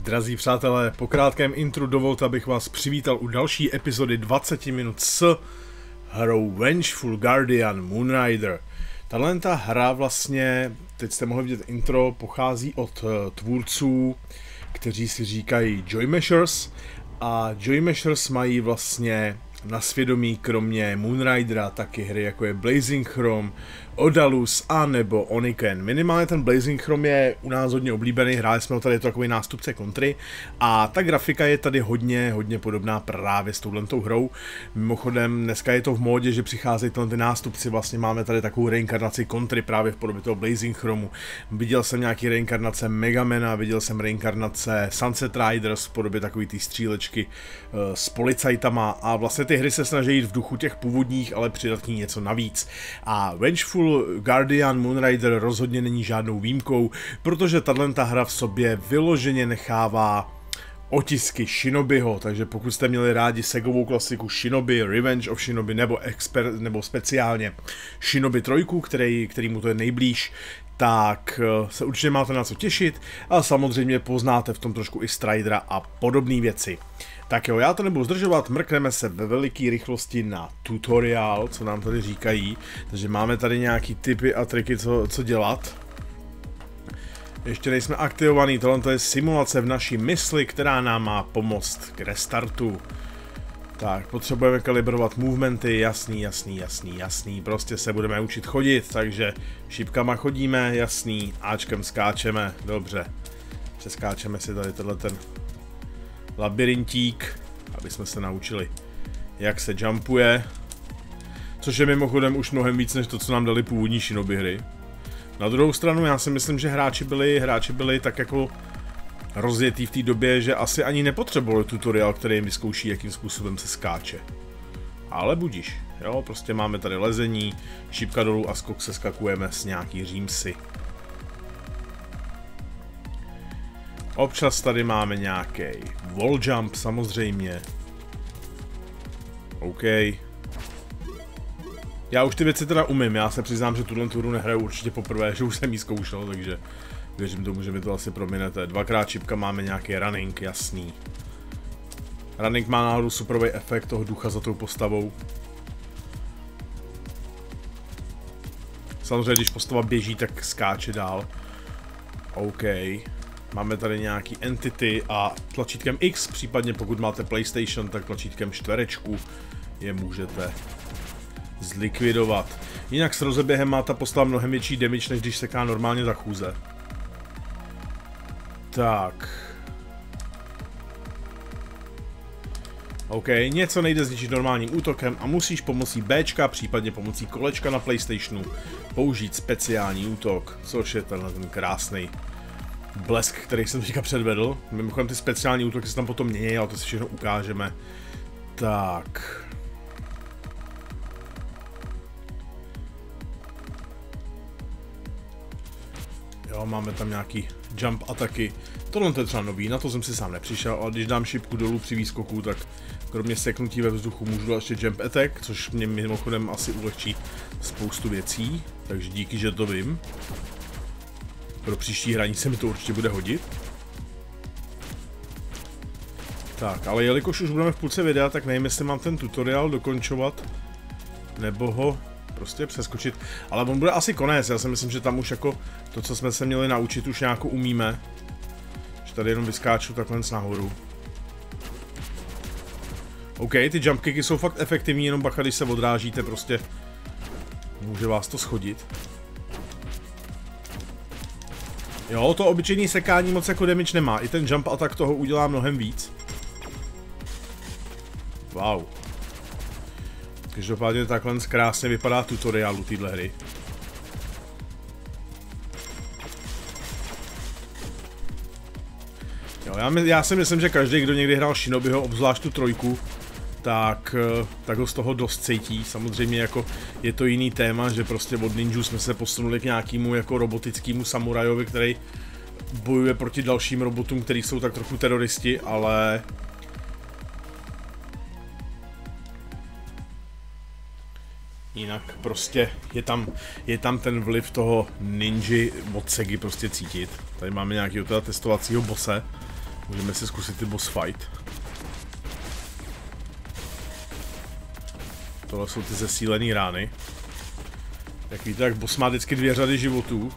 Drazí přátelé, po krátkém intru dovolte, abych vás přivítal u další epizody 20 minut s hrou Vengeful Guardian Moonrider. Tato hra vlastně, teď jste mohli vidět intro, pochází od tvůrců, kteří si říkají Joymashers, a Joymashers mají vlastně na svědomí kromě Moonridera taky hry jako je Blazing Chrome, Odalus a nebo Oniken. Minimálně ten Blazing Chrome je u nás hodně oblíbený, hráli jsme ho tady, je to takový nástupce kontry a ta grafika je tady hodně podobná právě s touhletou hrou. Mimochodem dneska je to v módě, že přicházejí ty nástupci, vlastně máme tady takovou reinkarnaci kontry právě v podobě toho Blazing Chromeu. Viděl jsem nějaký reinkarnace Megamana, viděl jsem reinkarnace Sunset Riders v podobě takový té střílečky s policajtama a vlastně ty hry se snaží jít v duchu těch původních, ale přidat k ní něco navíc. A Vengeful Guardian Moonrider rozhodně není žádnou výjimkou, protože tato hra v sobě vyloženě nechává otisky Shinobiho, takže pokud jste měli rádi segovou klasiku Shinobi, Revenge of Shinobi nebo speciálně Shinobi 3, který mu to je nejblíž, tak se určitě máte na co těšit a samozřejmě poznáte v tom trošku i Stridera a podobné věci. Tak jo, já to nebudu zdržovat, mrkneme se ve veliké rychlosti na tutoriál, co nám tady říkají, takže máme tady nějaký tipy a triky, co dělat. Ještě nejsme aktivovaní, tohle je simulace v naší mysli, která nám má pomoct k restartu. Tak, potřebujeme kalibrovat movementy, jasný, prostě se budeme učit chodit, takže šipkama chodíme, jasný, Ačkem skáčeme, dobře. Přeskáčeme si tady ten labirintík, aby jsme se naučili, jak se jumpuje, což je mimochodem už mnohem víc než to, co nám dali původní Shinobi hry. Na druhou stranu já si myslím, že hráči byli tak jako rozjetý v té době, že asi ani nepotřebovali tutoriál, který jim vyzkouší, jakým způsobem se skáče. Ale budíš, jo, prostě máme tady lezení, šipka dolů a skok se skakujeme s nějaký římsy. Občas tady máme nějaký wall jump, samozřejmě. OK. Já už ty věci teda umím, já se přiznám, že tuhle hru nehraju určitě poprvé, že už jsem ji zkoušel, takže věřím tomu, že mi to asi prominete. Dvakrát šipka máme nějaký running, jasný. Running má náhodou superový efekt toho ducha za tou postavou. Samozřejmě, když postava běží, tak skáče dál. OK. Máme tady nějaký entity a tlačítkem X, případně pokud máte PlayStation, tak tlačítkem čtverečku je můžete zlikvidovat. Jinak s rozeběhem má ta postava mnohem větší damage, než když seká normálně za chůze. Tak. OK, něco nejde zničit normálním útokem a musíš pomocí Bčka, případně pomocí kolečka na PlayStationu použít speciální útok, což je ten krásný blesk, který jsem teďka předvedl. Mimochodem ty speciální útoky se tam potom mění, ale to si všechno ukážeme. Tak. Jo, máme tam nějaký jump ataky. Tohle je třeba nový, na to jsem si sám nepřišel, ale když dám šipku dolů při výskoku, tak kromě seknutí ve vzduchu můžu dát ještě jump attack, což mě mimochodem asi ulehčí spoustu věcí, takže díky, že to vím. Pro příští hraní se mi to určitě bude hodit. Tak, ale jelikož už budeme v půlce videa, tak nevím, jestli mám ten tutoriál dokončovat, nebo ho prostě přeskočit. Ale on bude asi konec, já si myslím, že tam už jako to, co jsme se měli naučit, už nějak umíme. Že tady jenom vyskáču takhle nahoru. OK, ty jump kicky jsou fakt efektivní, jenom bacha, když se odrážíte, prostě může vás to schodit. Jo, to obyčejný sekání moc jako damage nemá, i ten jump attack toho udělá mnohem víc. Wow. Každopádně takhle krásně vypadá tutoriál u téhle hry. Jo, já si myslím, že každý, kdo někdy hrál Shinobiho, obzvlášť tu 3, tak ho z toho dost cítí. Samozřejmě jako je to jiný téma, že prostě od ninjů jsme se posunuli k nějakému jako robotickému samurajovi, který bojuje proti dalším robotům, kteří jsou tak trochu teroristi, ale jinak prostě je tam ten vliv toho ninji od Segy prostě cítit. Tady máme nějakého teda testovacího bose. Můžeme si zkusit ty boss fight. Tohle jsou ty zesílené rány. Jak víte, tak boss má vždycky 2 řady životů.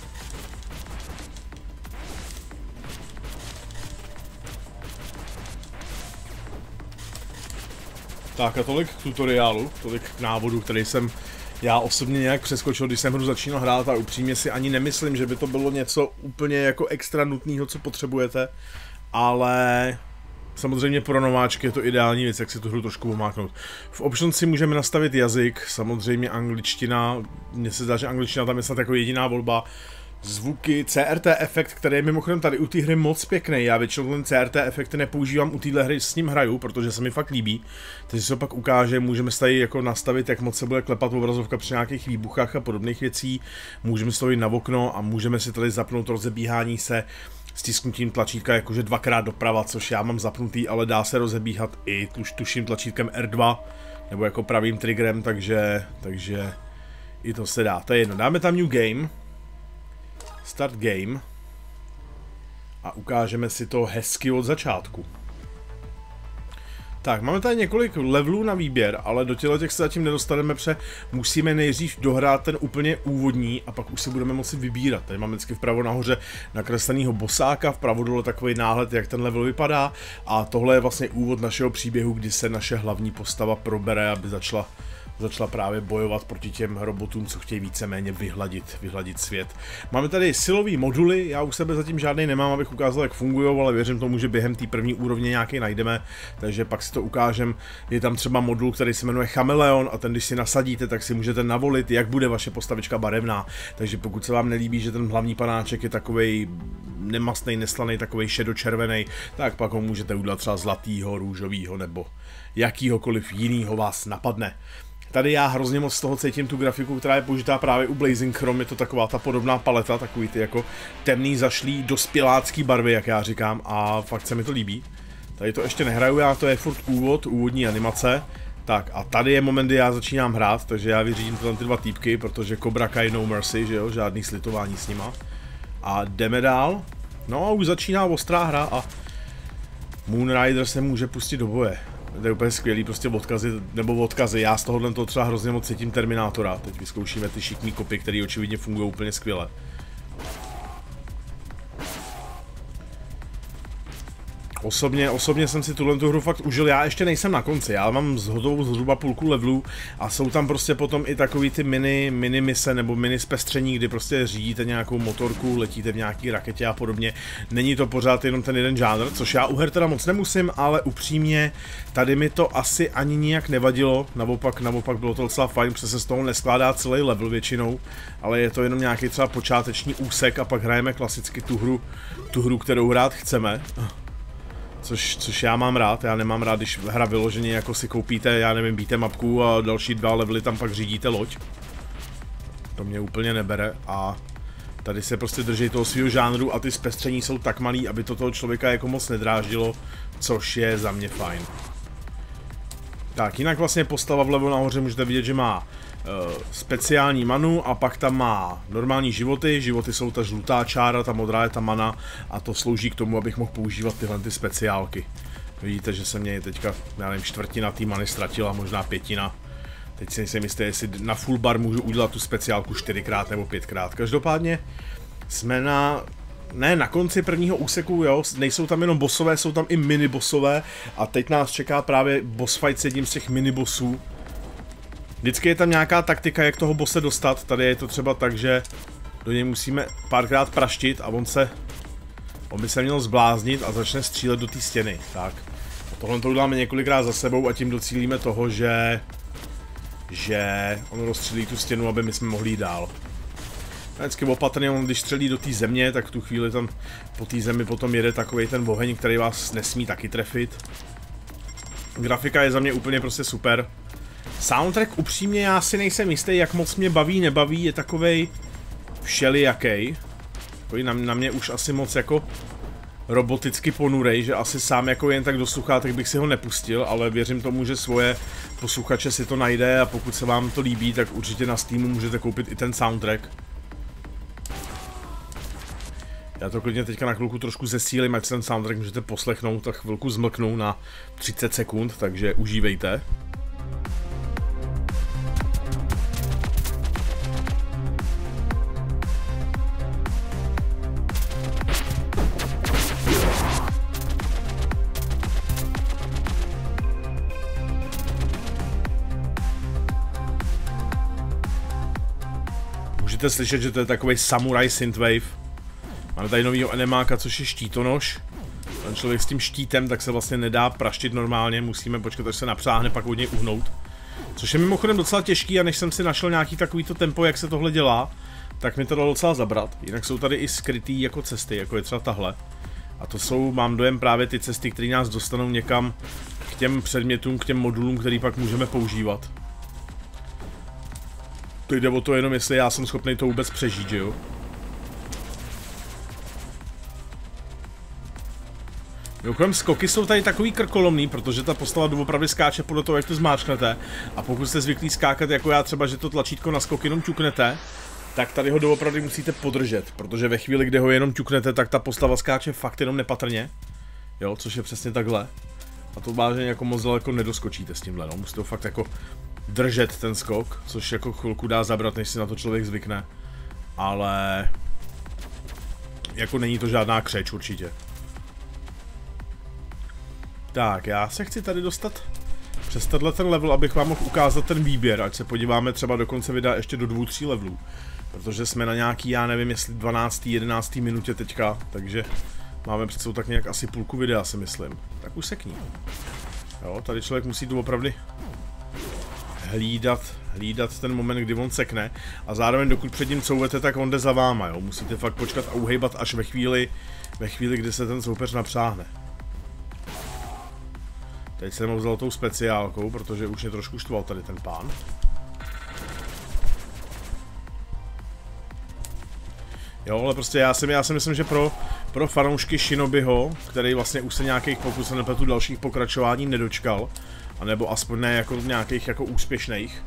Tak a tolik k tutoriálu, tolik k návodu, který jsem já osobně nějak přeskočil, když jsem hru začínal hrát a upřímně si ani nemyslím, že by to bylo něco úplně jako extra nutného, co potřebujete, ale samozřejmě pro nováčky je to ideální věc, jak si tu hru trošku pomáknout. V options si můžeme nastavit jazyk, samozřejmě angličtina, mně se zdá, že angličtina tam je snad jako jediná volba. Zvuky, CRT efekt, který je mimochodem tady u té hry moc pěkný. Já většinou ten CRT efekt nepoužívám u téhle hry, s ním hraju, protože se mi fakt líbí. Takže se to pak ukáže, můžeme si tady jako nastavit, jak moc se bude klepat obrazovka při nějakých výbuchách a podobných věcí. Můžeme si to jít na okno a můžeme si tady zapnout rozebíhání se stisknutím tlačítka jakože 2x doprava, což já mám zapnutý, ale dá se rozebíhat i tuším tlačítkem R2 nebo jako pravým triggerem, takže i to se dá. To je jedno. Dáme tam New Game. Start game a ukážeme si to hezky od začátku. Tak, máme tady několik levelů na výběr, ale do těch se zatím nedostaneme, protože musíme nejdřív dohrát ten úplně úvodní a pak už si budeme moci vybírat. Tady máme vždycky vpravo nahoře nakreslenýho bosáka, vpravo dole takový náhled, jak ten level vypadá a tohle je vlastně úvod našeho příběhu, kdy se naše hlavní postava probere, aby začala právě bojovat proti těm robotům, co chtějí víceméně vyhladit svět. Máme tady silový moduly, já u sebe zatím žádný nemám, abych ukázal, jak fungují, ale věřím tomu, že během té první úrovně nějaký najdeme, takže pak si to ukážem. Je tam třeba modul, který se jmenuje Chameleon a ten, když si nasadíte, tak si můžete navolit, jak bude vaše postavička barevná. Takže pokud se vám nelíbí, že ten hlavní panáček je takovej nemastnej, neslaný, takovej šedočervený, tak pak ho můžete udělat třeba zlatýho, růžovýho nebo jakýhokoliv jinýho vás napadne. Tady já hrozně moc z toho cítím tu grafiku, která je použitá právě u Blazing Chrome, je to taková ta podobná paleta, takový ty jako temný, zašlý, dospělácký barvy, jak já říkám, a fakt se mi to líbí. Tady to ještě nehraju já, to je furt úvodní animace. Tak a tady je moment, kdy já začínám hrát, takže já vyřídím ty 2 týpky, protože Cobra Kai No Mercy, že jo, žádný slitování s nima. A jdeme dál. No a už začíná ostrá hra a Moon Rider se může pustit do boje. To je úplně skvělý, prostě odkazy, já z tohohle toho třeba hrozně moc cítím Terminátora. Teď vyzkoušíme ty šikmý kopy, které očividně fungují úplně skvěle. Osobně jsem si tuhle hru fakt užil, já ještě nejsem na konci, já mám hotovou zhruba půlku levelů a jsou tam prostě potom i takový ty mini mise nebo mini zpestření, kdy prostě řídíte nějakou motorku, letíte v nějaký raketě a podobně. Není to pořád jenom ten jeden žánr, což já u her teda moc nemusím, ale upřímně tady mi to asi ani nijak nevadilo, naopak bylo to docela fajn, protože se z toho neskládá celý level většinou, ale je to jenom nějaký třeba počáteční úsek a pak hrajeme klasicky tu hru, kterou hrát chceme. Což já mám rád, já nemám rád, když hra vyloženě jako si koupíte, já nevím, beat'em upku a další 2 levely tam pak řídíte loď. To mě úplně nebere a tady se prostě drží toho svého žánru a ty zpestření jsou tak malý, aby to toho člověka jako moc nedráždilo, což je za mě fajn. Tak, jinak vlastně postava vlevo nahoře můžete vidět, že má speciální manu a pak tam má normální životy jsou ta žlutá čára, ta modrá je ta mana a to slouží k tomu, abych mohl používat tyhle ty speciálky. Vidíte, že se mě teďka, já nevím, 1/4 té many ztratila, možná 1/5. Teď si nejsem jistý, jestli na full bar můžu udělat tu speciálku 4x nebo 5x. Každopádně jsme na konci prvního úseku, jo, nejsou tam jenom bossové, jsou tam i mini bossové a teď nás čeká právě boss fight s jedním z těch mini bossů. Vždycky je tam nějaká taktika, jak toho bosse dostat, tady je to třeba tak, že do něj musíme párkrát praštit a on by se měl zbláznit a začne střílet do té stěny, tak. Tohle to uděláme několikrát za sebou a tím docílíme toho, že on rozstřílí tu stěnu, aby my jsme mohli jít dál. Vždycky opatrně, on když střelí do té země, tak v tu chvíli tam po té zemi potom jede takový ten oheň, který vás nesmí taky trefit. Grafika je za mě úplně prostě super. Soundtrack upřímně já si nejsem jistý, jak moc mě baví, nebaví, je takovej všelijaký. Takový na mě už asi moc jako roboticky ponurej, že asi sám jako jen tak do sluchátek bych si ho nepustil, ale věřím tomu, že svoje posluchače si to najde a pokud se vám to líbí, tak určitě na Steamu můžete koupit i ten soundtrack. Já to klidně teďka na chvilku trošku zesílím, ať ten soundtrack můžete poslechnout, tak chvilku zmlknu na 30 sekund, takže užívejte. Můžete slyšet, že to je takový samurai synthwave. Máme tady novýho enemáka, což je štítonož. Ten člověk s tím štítem tak se vlastně nedá praštit normálně, musíme počkat, až se napřáhne, pak od něj uhnout. Což je mimochodem docela těžký a než jsem si našel nějaký takovýto tempo, jak se tohle dělá, tak mi to dalo docela zabrat. Jinak jsou tady i skrytý jako cesty, jako je třeba tahle. A to jsou, mám dojem, právě ty cesty, které nás dostanou někam k těm předmětům, k těm modulům, který pak můžeme používat. To jde o to jenom, jestli já jsem schopný to vůbec přežít, že jo? Mimochodem skoky jsou tady takový krkolomný, protože ta postava doopravdy skáče podle toho, jak to zmáčknete. A pokud jste zvyklí skákat jako já třeba, že to tlačítko na skok jenom ťuknete, tak tady ho doopravdy musíte podržet, protože ve chvíli, kdy ho jenom ťuknete, tak ta postava skáče fakt jenom nepatrně. Jo, což je přesně takhle. A to vážně jako moc daleko nedoskočíte s tímhle, no. Musíte ho fakt jako držet ten skok, což jako chvilku dá zabrat, než si na to člověk zvykne. Ale jako není to žádná křeč určitě. Tak, já se chci tady dostat přes tenhle ten level, abych vám mohl ukázat ten výběr, ať se podíváme třeba do konce videa ještě do 2-3 levelů. Protože jsme na nějaký, já nevím, jestli 12. 11. minutě teďka, takže máme před sebou tak nějak asi půlku videa, si myslím. Tak už se k ní. Jo, tady člověk musí tu opravdu hlídat ten moment, kdy on sekne a zároveň dokud před ním couvete, tak on jde za váma, jo. Musíte fakt počkat a uhejbat až ve chvíli, kdy se ten soupeř napřáhne. Teď jsem ho vzal tou speciálkou, protože už mě trošku štval tady ten pán. Jo, ale prostě já si myslím, že pro fanoušky Shinobiho, který vlastně už se nějakých, pokud se nepletu, dalších pokračování nedočkal, anebo aspoň ne jako nějakých jako úspěšných,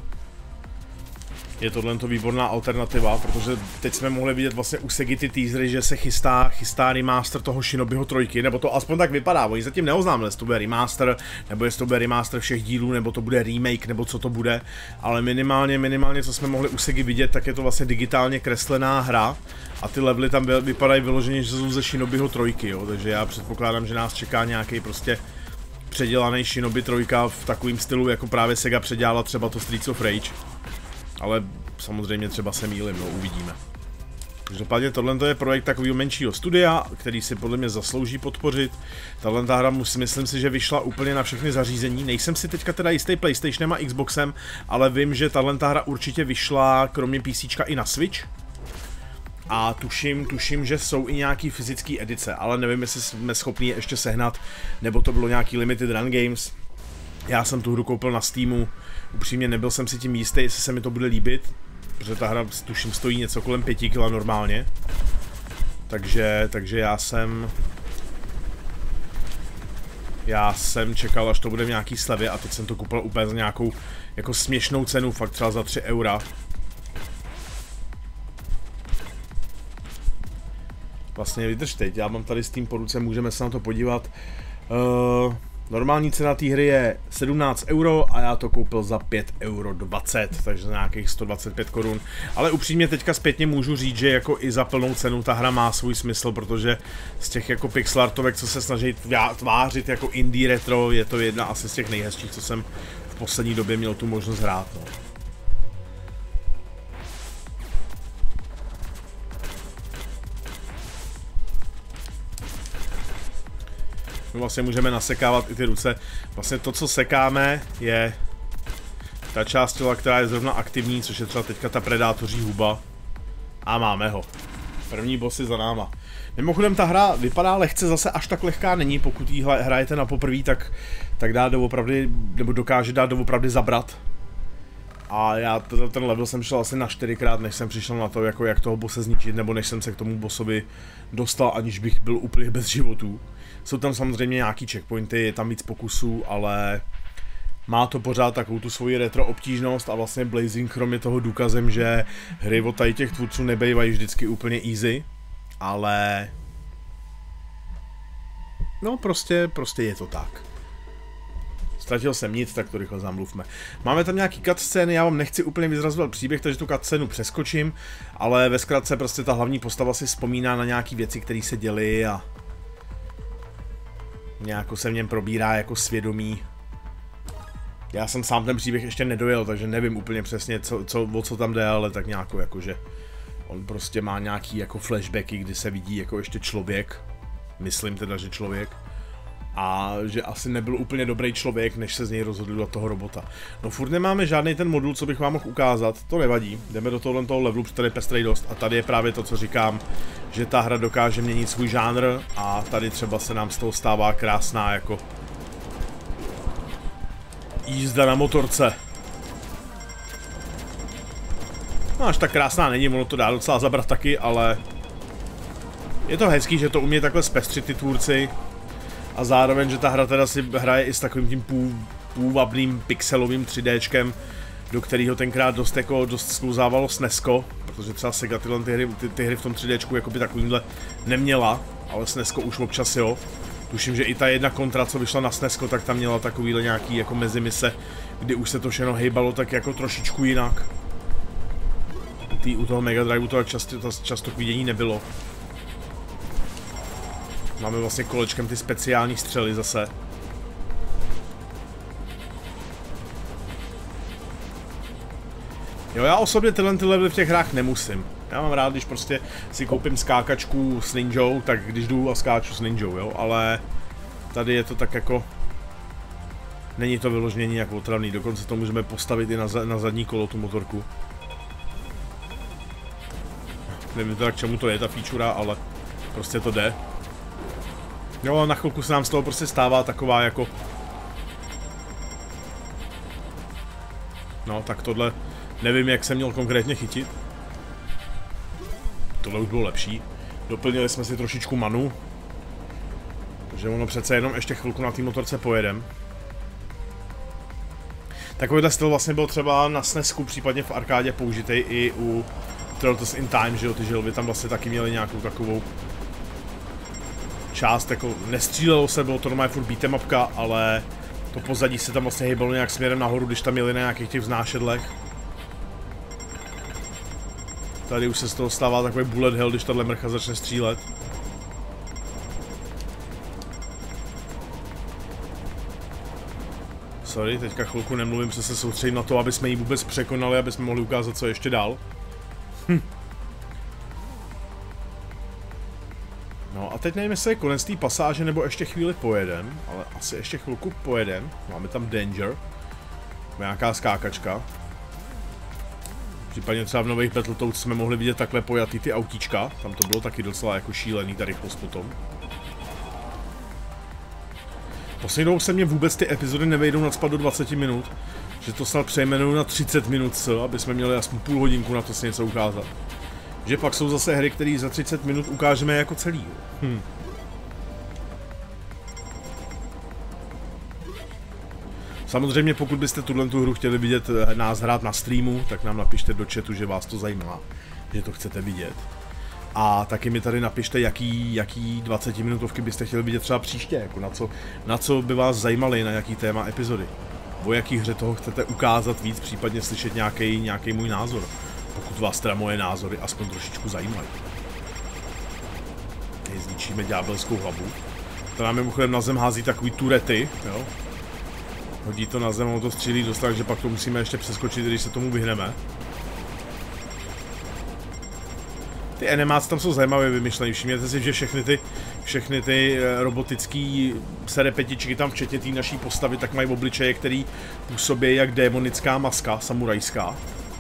je tohle výborná alternativa, protože teď jsme mohli vidět vlastně u Segy ty teasery, že se chystá remaster toho Shinobiho 3, nebo to aspoň tak vypadá, oni zatím neoznámili, jestli to bude remaster, nebo jestli to bude remaster všech dílů, nebo to bude remake, nebo co to bude, ale minimálně co jsme mohli u Segy vidět, tak je to vlastně digitálně kreslená hra a ty levely tam vypadají vyloženě, že jsou ze Shinobiho 3, jo, takže já předpokládám, že nás čeká nějaký prostě předělaný Shinobi 3 v takovém stylu, jako právě Sega předělala třeba to Streets of Rage. Ale samozřejmě třeba se mýlim, no, uvidíme. Každopádně tohle je projekt takového menšího studia, který si podle mě zaslouží podpořit. Tahle hra myslím si, že vyšla úplně na všechny zařízení. Nejsem si teďka teda jistý PlayStationem a Xboxem, ale vím, že tahle hra určitě vyšla kromě PCčka i na Switch. A tuším, že jsou i nějaký fyzický edice, ale nevím, jestli jsme schopni je ještě sehnat, nebo to bylo nějaký Limited Run Games. Já jsem tu hru koupil na Steamu, upřímně nebyl jsem si tím jistý, jestli se mi to bude líbit, protože ta hra tuším stojí něco kolem 5 kg normálně. Takže já jsem čekal, až to bude v nějaký slevě a teď jsem to koupil úplně za nějakou jako směšnou cenu, fakt třeba za 3 eura. Vlastně vydrž teď, já mám tady Steam po ruce, můžeme se na to podívat. Normální cena té hry je 17 euro a já to koupil za 5,20 euro, takže za nějakých 125 korun. Ale upřímně teďka zpětně můžu říct, že jako i za plnou cenu ta hra má svůj smysl, protože z těch jako pixelartovek, co se snaží tvářit jako indie retro, je to jedna asi z těch nejhezčích, co jsem v poslední době měl tu možnost hrát. No. My vlastně můžeme nasekávat i ty ruce. Vlastně to, co sekáme, je ta část těla, která je zrovna aktivní, což je třeba teďka ta predátoří huba. A máme ho. První boss je za náma. Mimochodem ta hra vypadá lehce, zase až tak lehká není, pokud ji hrajete na poprvé, tak dá doopravdy, nebo dokáže dát doopravdy zabrat. A já ten level jsem šel asi na 4krát, než jsem přišel na to, jako jak toho bosse zničit, nebo než jsem se k tomu bossovi dostal, aniž bych byl úplně bez životů. Jsou tam samozřejmě nějaký checkpointy, je tam víc pokusů, ale má to pořád takovou tu svoji retro obtížnost a vlastně Blazing Chrome je toho důkazem, že hry od tady těch tvůrců nebejvají vždycky úplně easy. ale no prostě je to tak. Ztratil jsem nic, tak to rychle zamluvme. Máme tam nějaký cutscény, já vám nechci úplně vyzrazovat příběh, takže tu cutscénu přeskočím, ale ve zkratce prostě ta hlavní postava si vzpomíná na nějaký věci, které se děly a nějako se v něm probírá jako svědomí. Já jsem sám ten příběh ještě nedojel, takže nevím úplně přesně, o co tam jde, ale tak nějako jakože on prostě má nějaký jako flashbacky, kdy se vidí jako ještě člověk, myslím teda, že člověk, a že asi nebyl úplně dobrý člověk, než se z něj rozhodl do toho robota. No furt nemáme žádný ten modul, co bych vám mohl ukázat, to nevadí, jdeme do toho levelu, protože tady je pestrej dost a tady je právě to, co říkám, že ta hra dokáže měnit svůj žánr a tady třeba se nám z toho stává krásná jako jízda na motorce. No až tak krásná není, ono to dá docela zabrat taky, ale je to hezký, že to umí takhle zpestřit ty tvůrci a zároveň, že ta hra teda si hraje i s takovým tím půvabným pixelovým 3Dčkem, do kterého tenkrát dost sklouzávalo SNESko, protože třeba Sega ty hry v tom 3Dčku jakoby takovýmhle neměla, ale SNESko už občas jo. Tuším, že i ta jedna kontra, co vyšla na SNESko, tak tam měla takovýhle nějaký jako mezimise, kdy už se to všechno hejbalo tak jako trošičku jinak. U toho Mega Drive to často k vidění nebylo. Máme vlastně kolečkem ty speciální střely zase. Jo, já osobně tyhle levely v těch hrách nemusím. Já mám rád, když prostě si koupím skákačku s ninjou, tak když jdu a skáču s ninjou, jo, ale tady je to tak jako... Není to vyloženě nějak otravný, dokonce to můžeme postavit i na zadní kolo, tu motorku. Nevím teda, k čemu to je ta feature, ale prostě to jde. Jo, na chvilku se nám z toho prostě stává taková jako... No, tak tohle... Nevím, jak jsem měl konkrétně chytit. Tohle už bylo lepší. Doplnili jsme si trošičku manu. Takže ono přece jenom ještě chvilku na té motorce pojedem. Takovýhle styl vlastně byl třeba na SNESku, případně v arkádě použitý i u Turtles in Time, že jo, ty želvy tam vlastně taky měly nějakou takovou část, jako nestřílelo se, bylo to normálně furt beat'em upka, ale to pozadí se tam vlastně hejbalo nějak směrem nahoru, když tam jeli na nějakých těch vznášedlech. Tady už se z toho stává takový bullet hell, když tahle mrcha začne střílet. Sorry, teďka chvilku nemluvím, se soustředím na to, aby jsme ji vůbec překonali, aby jsme mohli ukázat, co ještě dál. No a teď nevím, jestli je konec té pasáže, nebo ještě chvíli pojedem, ale asi ještě chvilku pojedem. Máme tam danger, nějaká skákačka. Případně třeba v nových Battletoads jsme mohli vidět takhle pojatý ty autíčka, tam to bylo taky docela jako šílený, ta rychlost potom. Poslední dobou se mě vůbec ty epizody nevejdou nacpat do 20 minut, že to snad přejmenuju na 30 minut, aby jsme měli aspoň půl hodinku na to si něco ukázat. Že pak jsou zase hry, které za 30 minut ukážeme jako celý. Samozřejmě pokud byste tu hru chtěli vidět nás hrát na streamu, tak nám napište do chatu, že vás to zajímá, že to chcete vidět. A taky mi tady napište, jaký 20 minutovky byste chtěli vidět třeba příště, jako na co by vás zajímaly, na jaký téma epizody. O jaký hře toho chcete ukázat víc, případně slyšet nějaký můj názor. Pokud vás teda moje názory aspoň trošičku zajímají. Teď zničíme ďábelskou hlavu. To nám mimochodem na zem hází takový turety, jo. Hodí to na zem, ono to střílí dost, takže pak to musíme ještě přeskočit, když se tomu vyhneme. Ty animáce tam jsou zajímavě vymyšlené, všimněte si, že všechny ty robotický serepetičky tam, včetně té naší postavy, tak mají obličeje, který působí jak démonická maska, samurajská.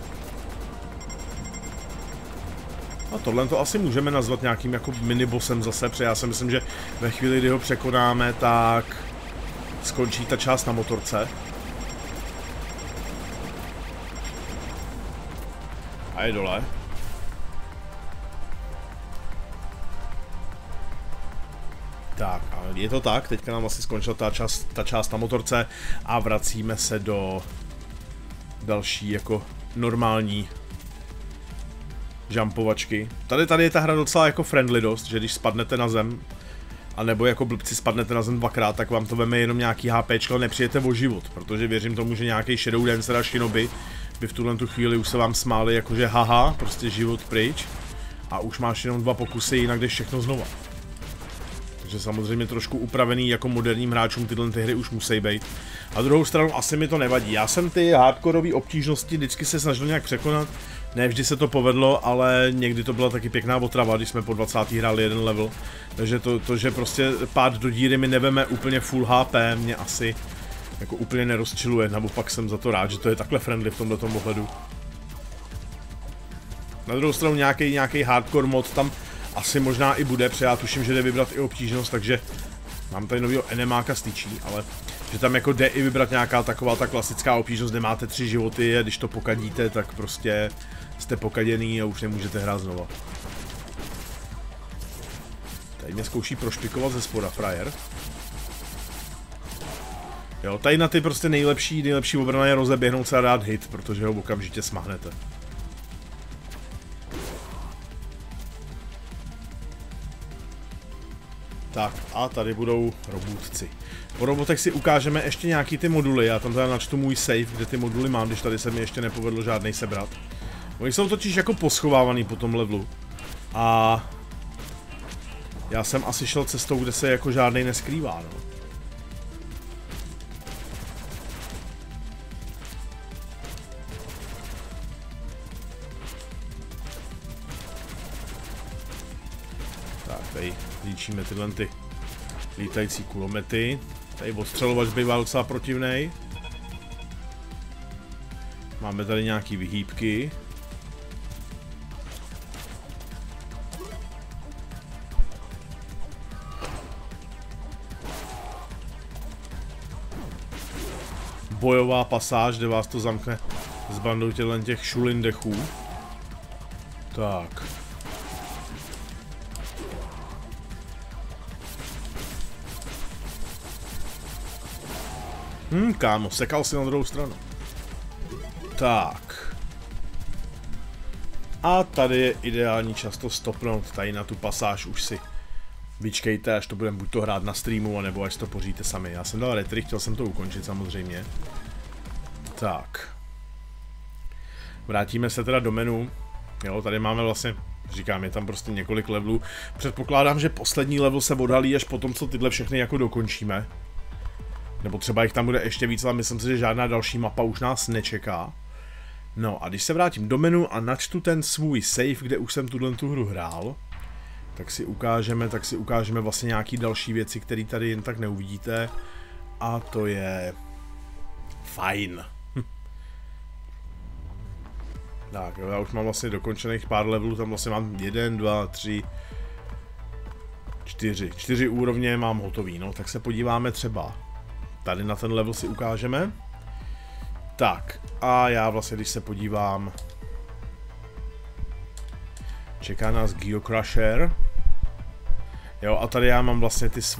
A tohle to asi můžeme nazvat nějakým jako minibosem zase, protože já si myslím, že ve chvíli, kdy ho překonáme, tak skončí ta část na motorce. A je dole. Tak, a je to tak, teďka nám asi skončila ta část na motorce a vracíme se do další jako normální jumpovačky. Tady je ta hra docela jako friendly dost, že když spadnete na zem, anebo jako blbci spadnete na zem dvakrát, tak vám to veme jenom nějaký HPčko, ale nepřijete o život, protože věřím tomu, že nějaký Shadow Dancer a Shinobi by v tuhle chvíli už se vám smáli jakože haha, prostě život pryč a už máš jenom 2 pokusy, jinak jdeš všechno znova. Takže samozřejmě trošku upravený jako moderním hráčům tyhle hry už musí být. A druhou stranu asi mi to nevadí. Já jsem ty hardcoreové obtížnosti vždycky se snažil nějak překonat. Ne vždy se to povedlo, ale někdy to byla taky pěkná otrava, když jsme po 20. hráli jeden level. Takže to že prostě pád do díry mi neveme úplně full HP, mě asi jako úplně nerozčiluje. Naopak jsem za to rád, že to je takhle friendly v tomhletom ohledu. Na druhou stranu nějaký hardcore mod tam asi možná i bude, protože já tuším, že jde vybrat i obtížnost, takže mám tady novýho enemáka z tyčí, ale že tam jako jde i vybrat nějaká taková ta klasická obtížnost, kde máte 3 životy a když to pokadíte, tak prostě jste pokaděný a už nemůžete hrát znova. Tady mě zkouší prošpikovat ze spoda frajer. Jo, tady na ty prostě nejlepší obrana je rozeběhnout se a dát hit, protože ho okamžitě smahnete. Tak a tady budou robotci. Po robotech si ukážeme ještě nějaký ty moduly, já tam teda načtu můj save, kde ty moduly mám, když tady se mi ještě nepovedlo žádnej sebrat. Oni jsou totiž jako poschovávaný po tom levelu. A já jsem asi šel cestou, kde se jako žádnej neskrývá, no. Tak, tady líčíme tyhle ty lítající kulomety. Tady odstřelovač bývá docela protivnej. Máme tady nějaký vyhýbky. Bojová pasáž, kde vás to zamkne s bandou těch šulindechů. Tak. Kámo, sekal si na druhou stranu. Tak. A tady je ideální čas to stopnout, tady na tu pasáž už si vyčkejte, až to budeme buď to hrát na streamu, anebo až to poříte sami. Já jsem dal retry, chtěl jsem to ukončit samozřejmě. Tak. Vrátíme se teda do menu. Jo, tady máme vlastně, říkám, je tam prostě několik levelů. Předpokládám, že poslední level se odhalí až potom, co tyhle všechny jako dokončíme. Nebo třeba jich tam bude ještě víc, ale myslím si, že žádná další mapa už nás nečeká. No a když se vrátím do menu a načtu ten svůj save, kde už jsem tu hru hrál, tak si ukážeme vlastně nějaký další věci, které tady jen tak neuvidíte. A to je fajn. Tak jo, já už mám vlastně dokončených pár levelů, tam vlastně mám 1, 2, 3, 4 úrovně mám hotový, no, tak se podíváme třeba. Tady na ten level si ukážeme. Tak, a já vlastně, když se podívám, čeká nás Geocrusher. Jo, a tady já mám vlastně ty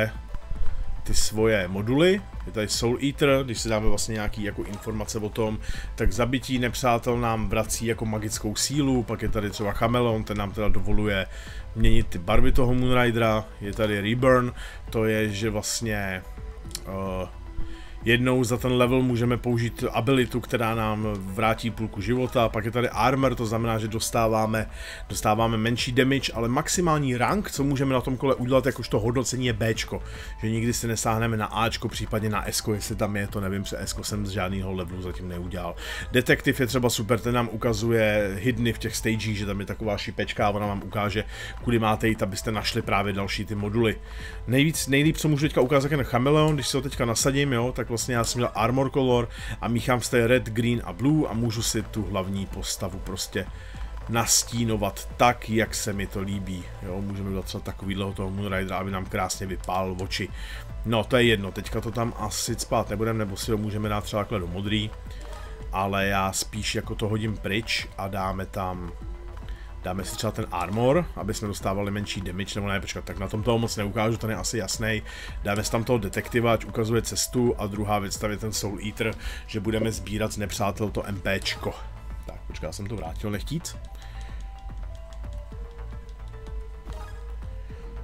svoje moduly. Je tady Soul Eater, když si dáme vlastně nějaký jako informace o tom, tak zabití nepřátel nám vrací jako magickou sílu, pak je tady třeba Chameleon, ten nám teda dovoluje měnit ty barvy toho Moonridera, je tady Reburn, to je, že vlastně jednou za ten level můžeme použít abilitu, která nám vrátí půlku života, pak je tady armor, to znamená, že dostáváme menší damage, ale maximální rank, co můžeme na tom kole udělat, jakožto hodnocení je Bčko, že nikdy si nesáhneme na Ačko, případně na Sko, jestli tam je, to nevím, protože Sko jsem z žádného levelu zatím neudělal. Detektiv je třeba super, ten nám ukazuje hidny v těch stagech, že tam je taková šipečka a ona vám ukáže, kudy máte jít, abyste našli právě další ty moduly. Nejlíp, co můžu teďka ukázat, je Chameleon, když se ho teďka nasadím, jo, tak vlastně já jsem dělal armor color a míchám z té red, green a blue a můžu si tu hlavní postavu prostě nastínovat tak, jak se mi to líbí. Jo, můžeme udělat třeba takovýhleho toho Moonridera, aby nám krásně vypálil oči. No, to je jedno, teďka to tam asi spát nebudeme, nebo si ho můžeme dát třeba takhle do modrý, ale já spíš jako to hodím pryč a dáme si třeba ten armor, aby jsme dostávali menší damage, nebo ne, počkat, tak na tom toho moc neukážu, ten je asi jasný. Dáme si tam toho detektiva, ať ukazuje cestu, a druhá věc tam je ten Soul Eater, že budeme sbírat z nepřátel to MPčko. Tak, počkat, já jsem to vrátil nechtíc.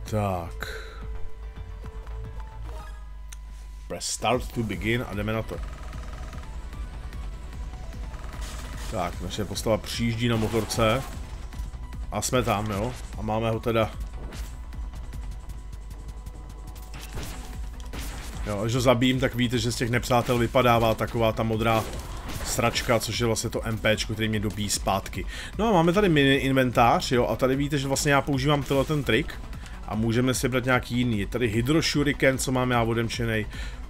Tak. Press start to begin a jdeme na to. Tak, naše postava přijíždí na motorce. A jsme tam, jo. A máme ho teda... Jo, až ho zabijím, tak víte, že z těch nepřátel vypadává taková ta modrá sračka, což je vlastně to MPčko, který mě dobíjí zpátky. No a máme tady mini inventář, jo, a tady víte, že vlastně já používám tenhle ten trik. A můžeme si brát nějaký jiný. Je tady Hydro Shuriken, co mám já odemčenej.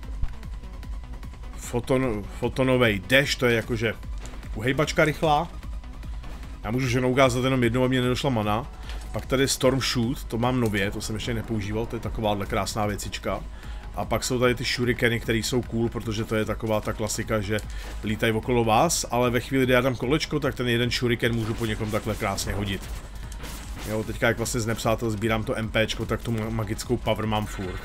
Fotonovej dash, to je jakože uhejbačka rychlá. Já můžu ženou ukázat jenom jednou, a mě nedošla mana. Pak tady Storm Shoot, to mám nově, to jsem ještě nepoužíval, to je takováhle krásná věcička. A pak jsou tady ty shurikeny, které jsou cool, protože to je taková ta klasika, že lítají okolo vás, ale ve chvíli, kdy já dám kolečko, tak ten jeden shuriken můžu po někom takhle krásně hodit. Jo, teďka jak vlastně z nepřátel sbírám to MPčko, tak tu magickou power mám furt.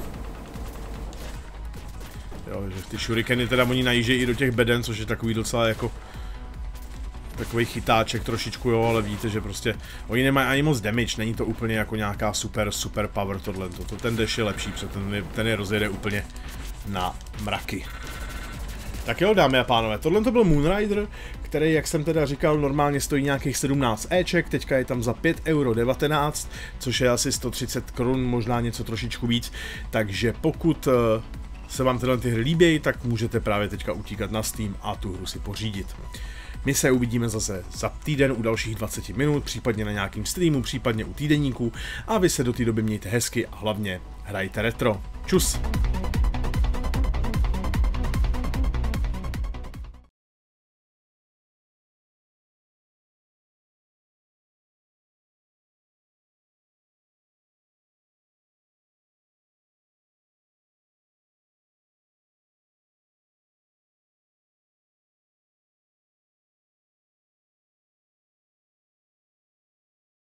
Jo, že ty shurikeny teda oni najíždějí i do těch beden, což je takový docela jako... Takový chytáček trošičku, jo, ale víte, že prostě oni nemají ani moc damage, není to úplně jako nějaká super power tohle. Ten dash je lepší, protože ten je rozjede úplně na mraky. Tak jo, dámy a pánové, tohle to byl Moonrider, který, jak jsem teda říkal, normálně stojí nějakých 17 Eček, teďka je tam za 5,19 €, což je asi 130 korun, možná něco trošičku víc, takže pokud se vám tyhle hry líbí, tak můžete právě teďka utíkat na Steam a tu hru si pořídit. My se uvidíme zase za týden u dalších 20 minut, případně na nějakým streamu, případně u týdeníku a vy se do té doby mějte hezky a hlavně hrajte retro. Čus!